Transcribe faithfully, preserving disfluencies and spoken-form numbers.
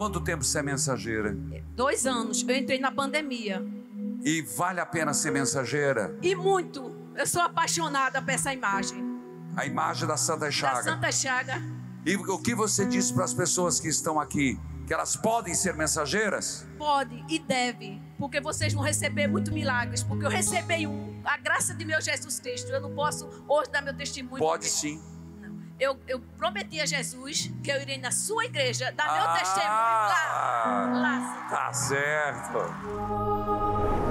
Quanto tempo você é mensageira? Dois anos. Eu entrei na pandemia. E vale a pena ser mensageira? E muito. Eu sou apaixonada por essa imagem. A imagem da Santa Chaga. Da Santa Chaga. E o que você diz para as pessoas que estão aqui? Que elas podem ser mensageiras? Pode e deve. Porque vocês vão receber muito milagres. Porque eu recebi um, a graça de meu Jesus Cristo. Eu não posso hoje dar meu testemunho. Pode porque... sim. Eu, eu prometi a Jesus que eu irei na sua igreja dar ah, meu testemunho lá. lá. Tá certo.